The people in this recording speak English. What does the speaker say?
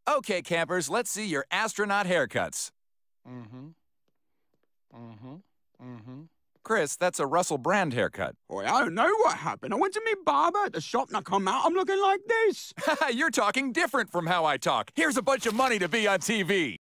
Okay, campers, let's see your astronaut haircuts. Chris, that's a Russell Brand haircut. Boy, I don't know what happened. I went to meet barber at the shop and I come out, I'm looking like this. You're talking different from how I talk. Here's a bunch of money to be on TV.